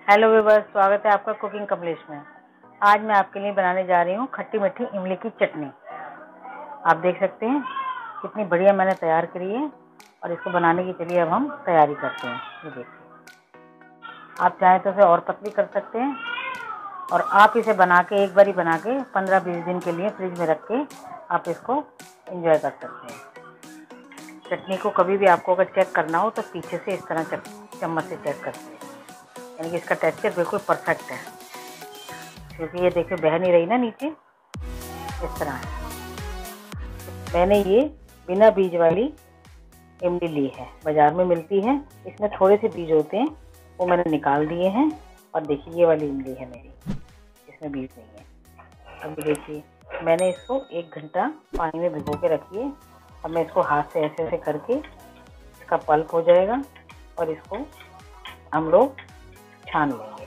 Hello viewers, स्वागत है आपका कुकिंग कमलेश में। आज मैं आपके लिए बनाने जा रही हूँ खट्टी मीठी इमली की चटनी। आप देख सकते हैं कितनी बढ़िया मैंने तैयार करी है। और इसको बनाने की चलिए अब हम तैयारी करते हैं। ये देखिए, आप चाहें तो इसे और पतली कर सकते हैं और आप इसे बना के एक बारी बना के 15-20 दिन के लिए फ्रिज में रख के आप इसको एंजॉय कर सकते हैं। चटनी को कभी भी आपको अगर चेक करना हो तो पीछे से इस तरह चम्मच से चेक करते हैं, यानी कि इसका टेक्सचर बिल्कुल परफेक्ट है। क्योंकि ये देखिए बह नहीं रही ना नीचे, इस तरह है। मैंने ये बिना बीज वाली इमली ली है, बाजार में मिलती है। इसमें थोड़े से बीज होते हैं, वो मैंने निकाल दिए हैं। और देखिए ये वाली इमली है मेरी, इसमें बीज नहीं है। अभी देखिए मैंने इसको 1 घंटा पानी में भिगो के रखी है। अब मैं इसको हाथ से ऐसे ऐसे करके इसका पल्प हो जाएगा और इसको हम लोग छान लेंगे।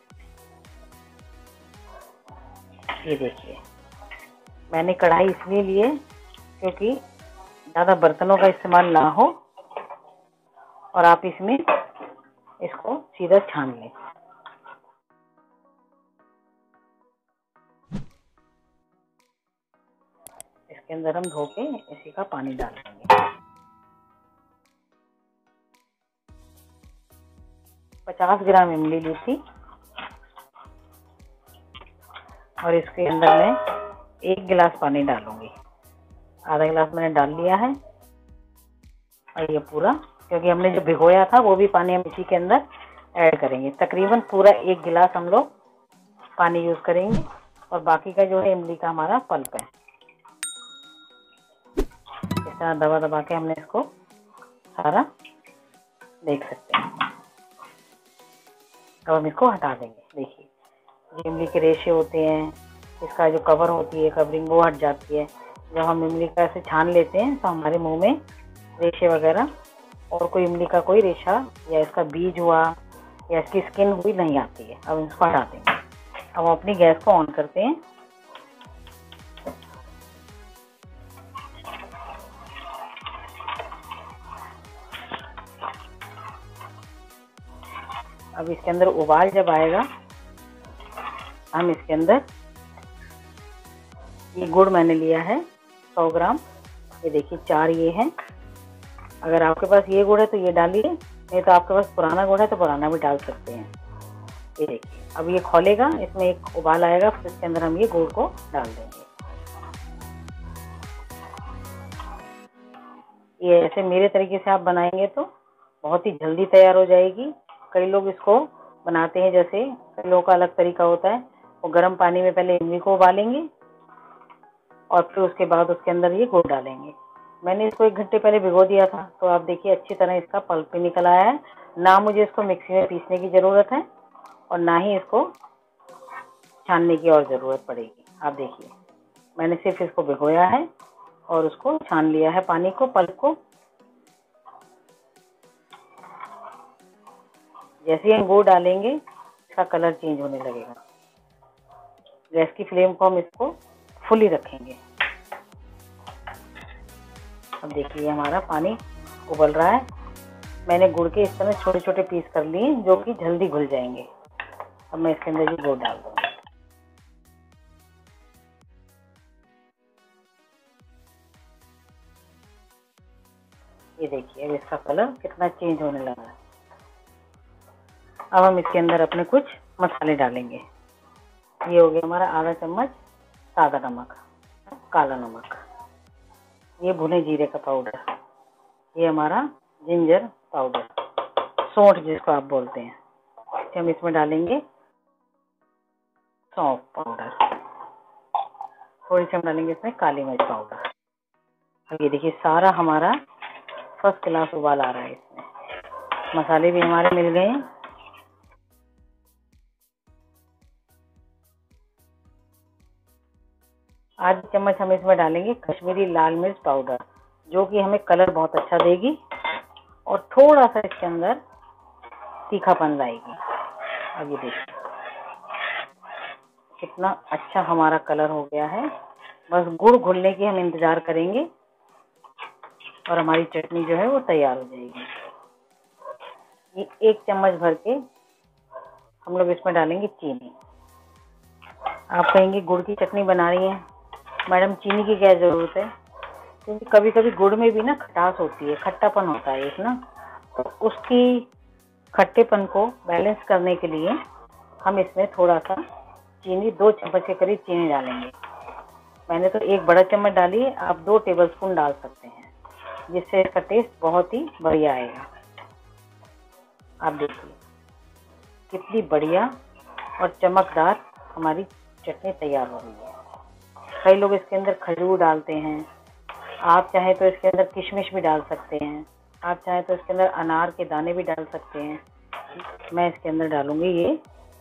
ये देखिए मैंने कढ़ाई इसलिए ली है क्योंकि ज़्यादा बर्तनों का इस्तेमाल ना हो और आप इसमें इसको सीधा छान लें। इसके अंदर हम धो के इसी का पानी डाल देंगे। 50 ग्राम इमली ली थी और इसके अंदर मैं 1 गिलास पानी डालूंगी। आधा गिलास मैंने डाल लिया है। और ये पूरा, क्योंकि हमने जो भिगोया था वो भी पानी हम इसी के अंदर ऐड करेंगे। तकरीबन पूरा 1 गिलास हम लोग पानी यूज़ करेंगे और बाकी का जो है इमली का हमारा पल्प है। इस तरह दबा दबा के हमने इसको सारा देख सकते हैं। अब हम इसको हटा देंगे। देखिए जो इमली के रेशे होते हैं, इसका जो कवर होती है कवरिंग, वो हट जाती है। जब हम इमली का ऐसे छान लेते हैं तो हमारे मुंह में रेशे वगैरह और कोई इमली का कोई रेशा या इसका बीज हुआ या इसकी स्किन हुई नहीं आती है। अब इसको हटा देंगे। अब हम अपनी गैस को ऑन करते हैं। अब इसके अंदर उबाल जब आएगा, हम इसके अंदर ये गुड़ मैंने लिया है 100 ग्राम। ये देखिए 4 ये हैं। अगर आपके पास ये गुड़ है तो ये डालिए, नहीं तो आपके पास पुराना गुड़ है तो पुराना भी डाल सकते हैं। ये देखिए अब ये खोलेगा, इसमें एक उबाल आएगा, फिर इसके अंदर हम ये गुड़ को डाल देंगे। ये ऐसे मेरे तरीके से आप बनाएंगे तो बहुत ही जल्दी तैयार हो जाएगी। कई लोग इसको बनाते हैं, जैसे कई लोगों का अलग तरीका होता है, वो गर्म पानी में पहले इमली को उबालेंगे और फिर उसके बाद उसके अंदर ये गुड़ डालेंगे। मैंने इसको 1 घंटे पहले भिगो दिया था, तो आप देखिए अच्छी तरह इसका पल्प भी निकल आया है। ना मुझे इसको मिक्सी में पीसने की ज़रूरत है और ना ही इसको छानने की और ज़रूरत पड़ेगी। आप देखिए मैंने सिर्फ इसको भिगोया है और उसको छान लिया है, पानी को, पल्प को। जैसे ही हम गुड़ डालेंगे इसका कलर चेंज होने लगेगा। गैस की फ्लेम को हम इसको फुल ही रखेंगे। अब देखिए हमारा पानी उबल रहा है। मैंने गुड़ के इस तरह छोटे छोटे पीस कर लिए जो कि जल्दी घुल जाएंगे। अब मैं इसके अंदर ये गुड़ डाल दूँगी। ये देखिए अब इसका कलर कितना चेंज होने लगा है। अब हम इसके अंदर अपने कुछ मसाले डालेंगे। ये हो गया हमारा आधा चम्मच सादा नमक, काला नमक, ये भुने जीरे का पाउडर, ये हमारा जिंजर पाउडर, सौंठ जिसको आप बोलते हैं। हम इसमें डालेंगे सौंफ पाउडर, थोड़ी सी हम डालेंगे इसमें काली मिर्च पाउडर। अब ये देखिए सारा हमारा फर्स्ट क्लास उबाल आ रहा है। इसमें मसाले भी हमारे मिल गए हैं। आधी चम्मच हम इसमें डालेंगे कश्मीरी लाल मिर्च पाउडर, जो कि हमें कलर बहुत अच्छा देगी और थोड़ा सा इसके अंदर तीखापन लाएगी। अब ये देखिए कितना अच्छा हमारा कलर हो गया है। बस गुड़ घुलने की हम इंतज़ार करेंगे और हमारी चटनी जो है वो तैयार हो जाएगी। ये 1 चम्मच भर के हम लोग इसमें डालेंगे चीनी। आप कहेंगे गुड़ की चटनी बना रही हैं मैडम, चीनी की क्या ज़रूरत है? क्योंकि कभी कभी गुड़ में भी ना खटास होती है, खट्टापन होता है एक ना, तो उसकी खट्टेपन को बैलेंस करने के लिए हम इसमें थोड़ा सा चीनी, 2 चम्मच के करीब चीनी डालेंगे। मैंने तो 1 बड़ा चम्मच डाली है, आप 2 टेबलस्पून डाल सकते हैं, जिससे इसका टेस्ट बहुत ही बढ़िया आएगा। आप देखिए कितनी बढ़िया और चमकदार हमारी चटनी तैयार हो रही है। कई लोग इसके अंदर खजूर डालते हैं, आप चाहें तो इसके अंदर किशमिश भी डाल सकते हैं, आप चाहें तो इसके अंदर अनार के दाने भी डाल सकते हैं। मैं इसके अंदर डालूंगी ये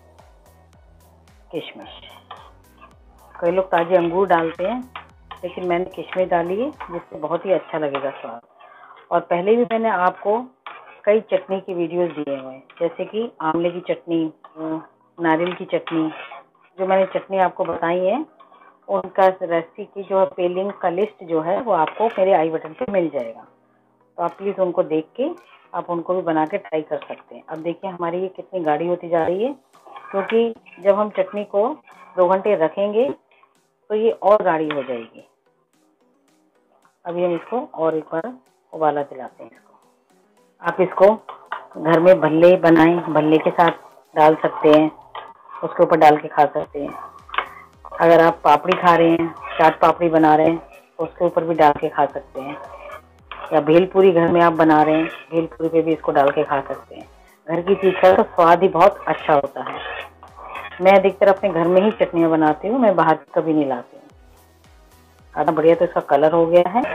किशमिश। कई लोग ताजे अंगूर डालते हैं, लेकिन मैंने किशमिश डाली है, जिससे बहुत ही अच्छा लगेगा स्वाद। और पहले भी मैंने आपको कई चटनी की वीडियोस दिए हुए हैं, जैसे कि आंवले की चटनी, नारियल की चटनी। जो मैंने चटनी आपको बताई है उनका रेसिपी की जो पे लिंक का लिस्ट जो है वो आपको मेरे आई बटन पे मिल जाएगा, तो आप प्लीज़ उनको देख के आप उनको भी बना के ट्राई कर सकते हैं। अब देखिए हमारी ये कितनी गाढ़ी होती जा रही है, क्योंकि जब हम चटनी को 2 घंटे रखेंगे तो ये और गाढ़ी हो जाएगी। अभी हम इसको और एक बार उबाला दिलाते हैं इसको। आप इसको घर में भल्ले बनाएं, भल्ले के साथ डाल सकते हैं, उसके ऊपर डाल के खा सकते हैं। अगर आप पापड़ी खा रहे हैं, चाट पापड़ी बना रहे हैं, तो उसके ऊपर भी डाल के खा सकते हैं। या भेलपूरी घर में आप बना रहे हैं, भेलपूरी पे भी इसको डाल के खा सकते हैं। घर की चीज़ का तो स्वाद ही बहुत अच्छा होता है। मैं अधिकतर अपने घर में ही चटनियाँ बनाती हूँ, मैं बाहर कभी नहीं लाती हूँ। इतना बढ़िया तो इसका कलर हो गया है।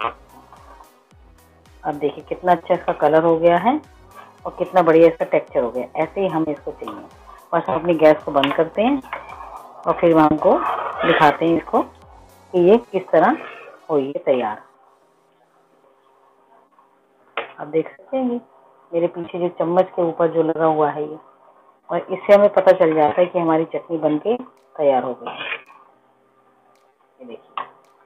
अब देखिए कितना अच्छा इसका कलर हो गया है और कितना बढ़िया इसका टेक्सचर हो गया। ऐसे ही हमें इसको चाहिए। बस हम अपनी गैस को बंद करते हैं और फिर हम हमको दिखाते हैं इसको कि ये किस तरह हुई है तैयार। आप देख सकते हैं ये मेरे पीछे जो चम्मच के ऊपर जो लगा हुआ है ये, और इससे हमें पता चल जाता है कि हमारी चटनी बनके तैयार हो गई है। ये देखिए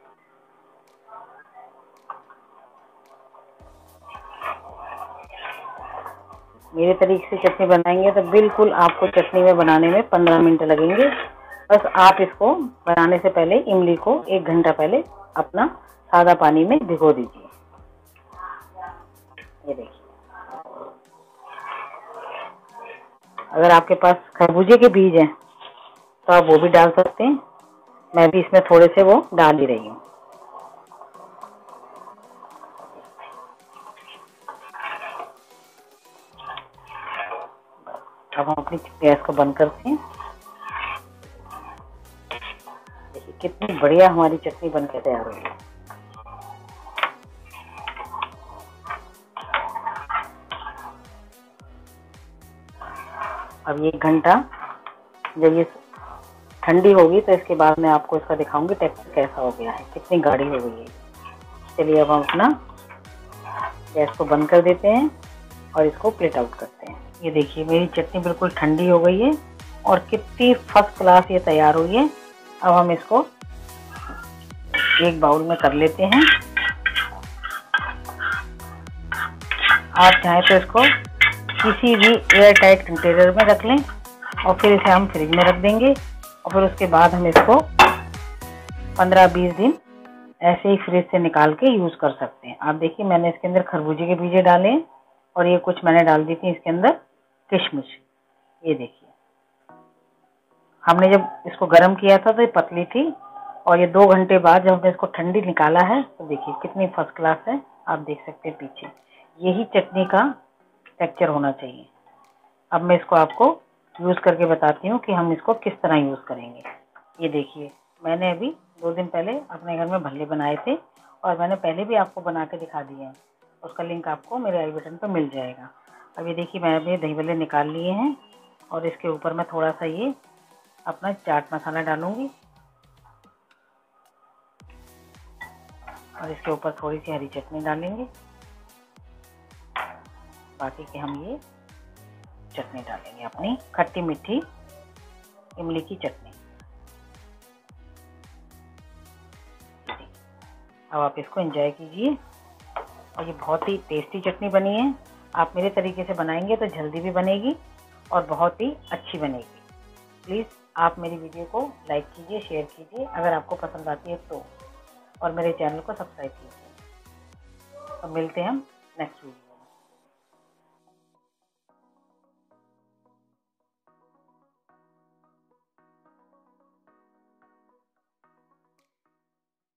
मेरे तरीके से चटनी बनाएंगे तो बिल्कुल आपको चटनी में बनाने में 15 मिनट लगेंगे। बस आप इसको बनाने से पहले इमली को 1 घंटा पहले अपना सादा पानी में भिगो दीजिए। ये देखिए, अगर आपके पास खरबूजे के बीज हैं तो आप वो भी डाल सकते हैं। मैं भी इसमें थोड़े से वो डाल ही रही हूँ। अब हम अपनी गैस को बंद करते हैं। देखिए कितनी बढ़िया हमारी चटनी बनकर तैयार हो गई। अब ये 1 घंटा जब ये ठंडी होगी तो इसके बाद मैं आपको इसका दिखाऊंगी टेक्सचर कैसा हो गया है, कितनी गाढ़ी हो गई है। चलिए अब हम अपना गैस को बंद कर देते हैं और इसको प्लेट आउट करते हैं। ये देखिए मेरी चटनी बिल्कुल ठंडी हो गई है और कितनी फर्स्ट क्लास ये तैयार हुई है। अब हम इसको एक बाउल में कर लेते हैं। आप चाहें तो इसको किसी भी एयर टाइट कंटेनर में रख लें और फिर इसे हम फ्रिज में रख देंगे और फिर उसके बाद हम इसको 15-20 दिन ऐसे ही फ्रिज से निकाल के यूज़ कर सकते हैं। आप देखिए मैंने इसके अंदर खरबूजे के बीजे डाले और ये कुछ मैंने डाल दी थी इसके अंदर किशमिश। ये देखिए हमने जब इसको गर्म किया था तो ये पतली थी और ये 2 घंटे बाद जब हमने इसको ठंडी निकाला है तो देखिए कितनी फर्स्ट क्लास है। आप देख सकते हैं पीछे यही चटनी का टेक्सचर होना चाहिए। अब मैं इसको आपको यूज़ करके बताती हूँ कि हम इसको किस तरह यूज़ करेंगे। ये देखिए मैंने अभी 2 दिन पहले अपने घर में भल्ले बनाए थे और मैंने पहले भी आपको बना के दिखा दिए हैं, उसका लिंक आपको मेरे आई बटन पर मिल जाएगा। अब ये देखिए मैं अभी दही भल्ले निकाल लिए हैं और इसके ऊपर मैं थोड़ा सा ये अपना चाट मसाला डालूंगी और इसके ऊपर थोड़ी सी हरी चटनी डालेंगे। बाकी के हम ये चटनी डालेंगे, अपनी खट्टी मीठी इमली की चटनी। अब आप इसको एंजॉय कीजिए और ये बहुत ही टेस्टी चटनी बनी है। आप मेरे तरीके से बनाएंगे तो जल्दी भी बनेगी और बहुत ही अच्छी बनेगी। प्लीज़ आप मेरी वीडियो को लाइक कीजिए, शेयर कीजिए अगर आपको पसंद आती है तो, और मेरे चैनल को सब्सक्राइब कीजिए। तो मिलते हैं हम नेक्स्ट वीडियो।